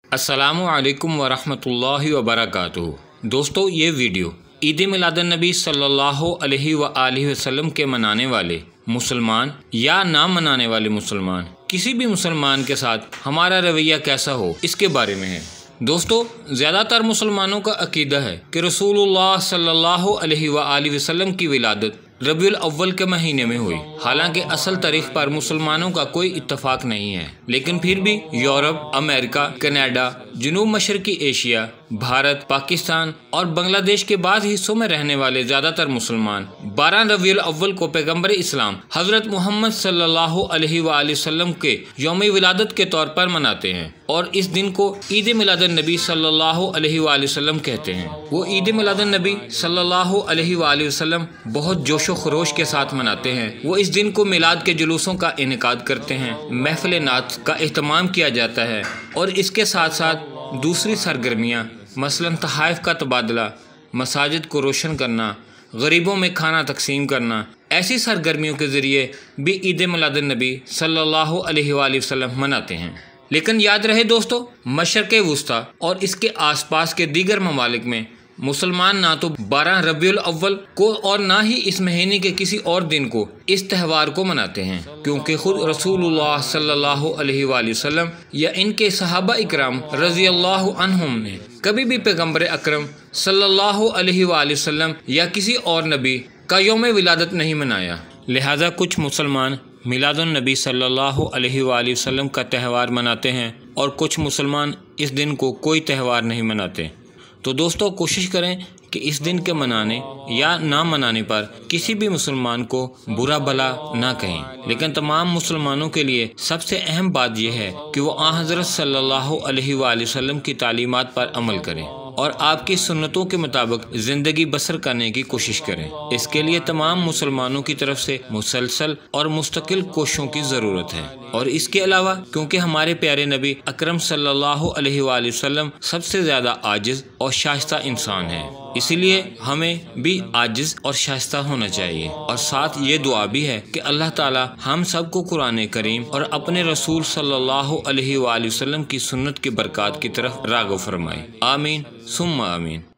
अस्सलामु अलैकुम वरहमतुल्लाहि वबरकातुहू। दोस्तों, ये वीडियो ईद मिलाद उन नबी सल्लल्लाहु अलैहि वसल्लम के मनाने वाले मुसलमान या ना मनाने वाले मुसलमान, किसी भी मुसलमान के साथ हमारा रवैया कैसा हो, इसके बारे में है। दोस्तों, ज़्यादातर मुसलमानों का अकीदा है कि रसूलुल्लाह सल्लल्लाहु अलैहि वसल्लम की विलादत रबीउल अव्वल के महीने में हुई। हालांकि असल तारीख पर मुसलमानों का कोई इत्तफाक नहीं है, लेकिन फिर भी यूरोप, अमेरिका, कनाडा, जनूब मशरकी एशिया, भारत, पाकिस्तान और बांग्लादेश के बाद हिस्सों में रहने वाले ज़्यादातर मुसलमान 12 रबीउल अव्वल को पैगम्बर इस्लाम हज़रत मोहम्मद सल्लल्लाहु अलैहि वसल्लम के यौम विलादत के तौर पर मनाते हैं और इस दिन को ईद मिलाद उन नबी सल्लल्लाहु अलैहि वसल्लम कहते हैं। वो ईद मिलाद उन नबी सल्लल्लाहु अलैहि वसल्लम बहुत जोशो खरोश के साथ मनाते हैं। वो इस दिन को मिलाद के जुलूसों का इनेकाद करते हैं, महफिल नात का एहतमाम किया जाता है और इसके साथ साथ दूसरी सरगर्मियाँ मसलन तहाइफ का तबादला, मसाजिद को रोशन करना, गरीबों में खाना तकसीम करना, ऐसी सरगर्मियों के ज़रिए भी ईद मिलाद उन नबी सल्लल्लाहु अलैहि वसल्लम मनाते हैं। लेकिन याद रहे दोस्तों, मशरक़ वुस्ता और इसके आसपास के दीगर ममालिक में मुसलमान ना तो 12 रबीउल अव्वल को और ना ही इस महीने के किसी और दिन को इस त्यौहार को मनाते हैं, क्योंकि खुद रसूलुल्लाह सल्लल्लाहु अलैहि वसल्लम या इनके सहाबा इकराम रज़ियल्लाहु अन्हुम ने कभी भी पैगम्बर अकरम सल्लल्लाहु अलैहि वसल्लम या किसी और नबी का यौम विलादत नहीं मनाया। लिहाजा कुछ मुसलमान मिलाद उन नबी सल्लल्लाहु अलैहि वसल्लम का त्यौहार मनाते हैं और कुछ मुसलमान इस दिन को कोई त्यौहार नहीं मनाते। तो दोस्तों, कोशिश करें कि इस दिन के मनाने या ना मनाने पर किसी भी मुसलमान को बुरा भला ना कहें, लेकिन तमाम मुसलमानों के लिए सबसे अहम बात यह है कि वो हज़रत सल्लल्लाहु अलैहि वसल्लम की तालीमात पर अमल करें और आपकी सुन्नतों के मुताबिक ज़िंदगी बसर करने की कोशिश करें। इसके लिए तमाम मुसलमानों की तरफ से मुसलसल और मुस्तकिल कोशिशों की ज़रूरत है। और इसके अलावा क्योंकि हमारे प्यारे नबी अकरम सल्लल्लाहु अलैहि वसल्लम सबसे ज़्यादा आजिज़ और शाइस्ता इंसान है, इसीलिए हमें भी आजिज़ और शाइस्ता होना चाहिए। और साथ ये दुआ भी है कि अल्लाह ताला हम सबको कुरान करीम और अपने रसूल सल्लल्लाहु अलैहि वसल्लम की सुन्नत की बरकत की तरफ राग़िब फरमाए। आमीन सुम्मा आमीन।